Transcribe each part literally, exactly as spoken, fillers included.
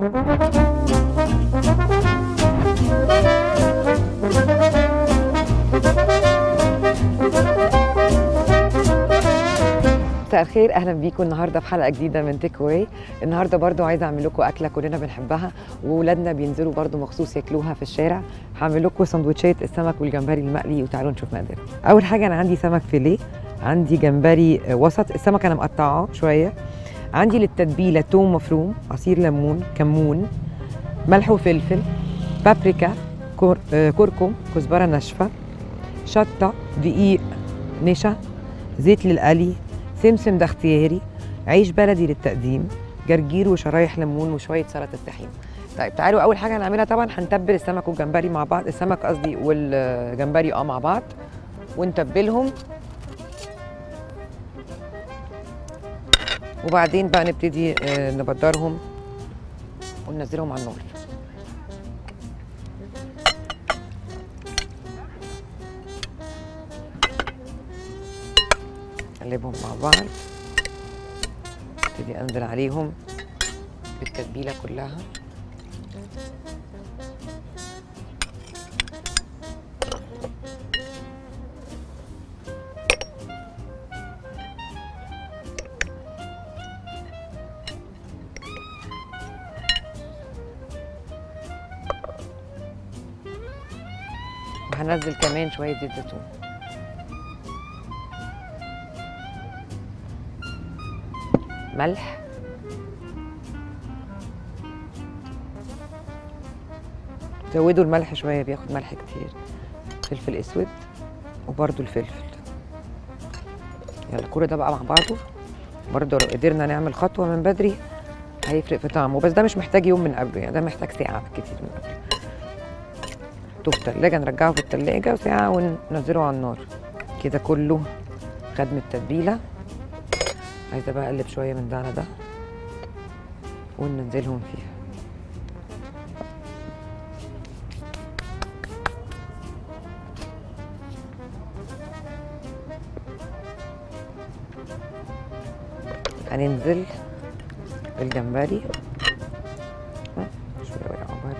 مساء الخير، اهلا بيكم النهارده في حلقه جديده من تيك اواي. النهارده برضو عايزه اعمل لكم اكله كلنا بنحبها واولادنا بينزلوا برضو مخصوص ياكلوها في الشارع. هعمل لكم سندوتشات السمك والجمبري المقلي وتعالوا نشوف مقاديرها. اول حاجه انا عندي سمك فيليه، عندي جمبري وسط، السمك انا مقطعاه شويه، عندي للتتبيله توم مفروم، عصير ليمون، كمون، ملح وفلفل، بابريكا، كور... كركم، كزبره ناشفه، شطه، دقيق نشا، زيت للقلي، سمسم ده اختياري، عيش بلدي للتقديم، جرجير وشرايح ليمون وشويه سلطه طحين. طيب تعالوا اول حاجه هنعملها طبعا هنتبل السمك والجمبري مع بعض، السمك قصدي والجمبري اه مع بعض ونتبلهم، وبعدين بقى نبتدي نبدرهم وننزلهم على النار. نقلبهم مع بعض، ابتدي انزل عليهم بالتتبيله كلها. وهنزل كمان شويه زيت زيتون. ملح، زودوا الملح شويه، بياخد ملح كتير، فلفل اسود وبرده الفلفل. يلا كل ده بقى مع بعضه، برده لو قدرنا نعمل خطوه من بدري هيفرق في طعمه، بس ده مش محتاج يوم من قبله، يعني ده محتاج ساعه كتير من قبله. نحطه في التلاجه، نرجعه في التلاجه وساعه وننزله على النار. كده كله خد من التتبيله. عايزه بقى اقلب شويه من ده على ده وننزلهم فيها. هننزل بالجمبري شويه ورق عنبر،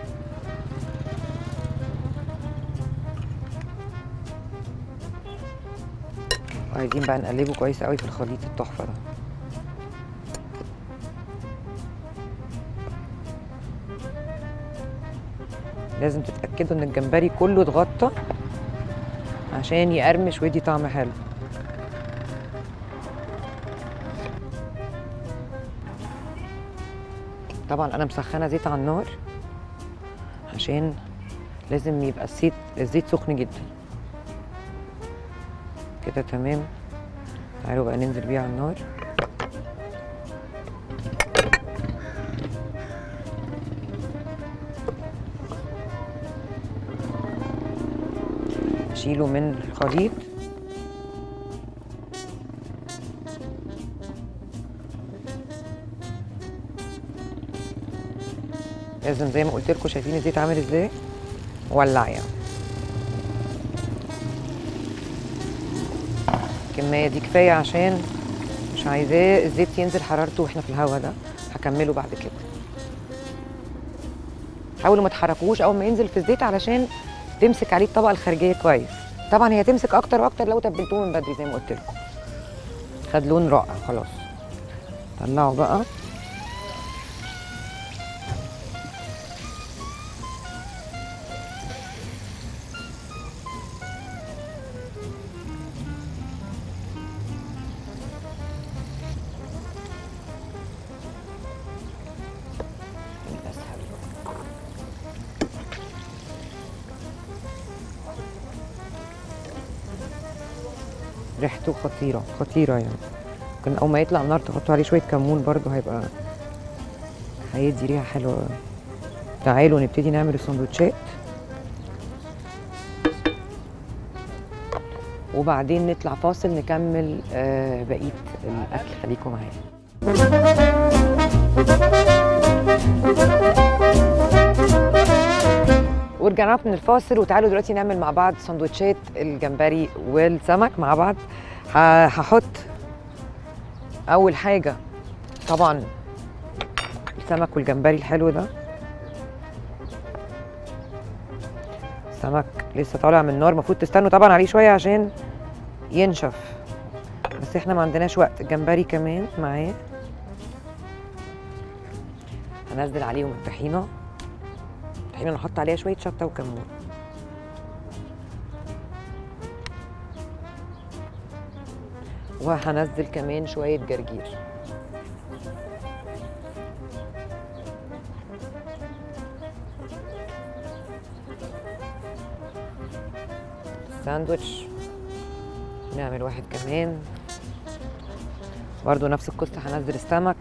وعايزين بقى نقلبه كويس قوي في الخليط التحفه ده. لازم تتأكدوا ان الجمبري كله اتغطى عشان يقرمش ويدي طعم حلو. طبعا انا مسخنه زيت على النار عشان لازم يبقى الزيت الزيت سخن جدا. كده تمام، تعالوا بقى ننزل بيه على النار. نشيله من الخليط. لازم زي ما قلت لكم، شايفين الزيت عامل ازاي؟ ولع يعني. الكميه دي كفايه عشان مش عايزاه الزيت ينزل حرارته واحنا في الهوا ده. هكمله بعد كده. حاولوا ما تحركوش اول ما ينزل في الزيت علشان تمسك عليه الطبقه الخارجيه كويس. طبعا هي تمسك اكتر واكتر لو تبلتوه من بدري زي ما قلت لكم. خد لون رائع خلاص. طلعوا بقى. ريحته خطيره خطيره يعني. ممكن اول ما يطلع النار تحطوا عليه شويه كمون برضو، هيبقى هيدي ريحه حلوه. تعالوا نبتدي نعمل السندوتشات وبعدين نطلع فاصل نكمل آه بقيه الاكل. خليكم معايا. ورجعنا من الفاصل وتعالوا دلوقتي نعمل مع بعض سندوتشات الجمبري والسمك مع بعض. هحط اول حاجه طبعا السمك والجمبري الحلو ده. السمك لسه طالع من النار، المفروض تستنوا طبعا عليه شويه عشان ينشف، بس احنا ما عندناش وقت. الجمبري كمان معاه. هنزل عليهم الطحينه. الطحينه نحط عليها شويه شطه وكمون. وهنزل كمان شويه جرجير. ساندوتش نعمل واحد كمان برضو نفس القصة. هنزل السمك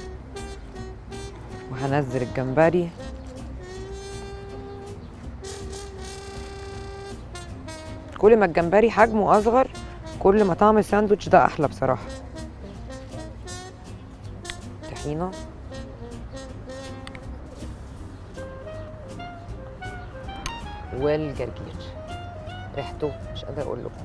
وهنزل الجمبري. كل ما الجمبري حجمه اصغر كل ما طعم الساندوتش ده احلى بصراحة. طحينة والجرجير ريحته مش قادرة اقول لكم.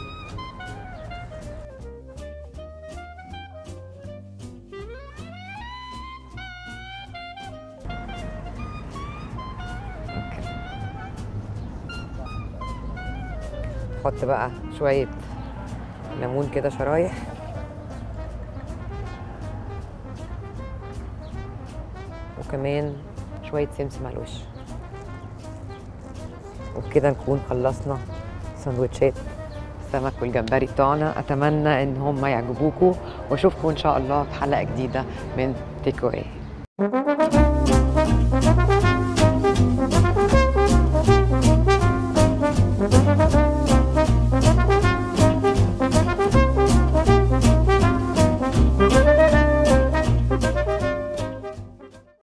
نحط بقى شوية ليمون كده شرايح، وكمان شوية سمسم على الوش، وبكده نكون خلصنا سندوتشات السمك والجمبري بتوعنا. اتمنى ان هم يعجبوكم، واشوفكم ان شاء الله في حلقة جديدة من تيك أواي.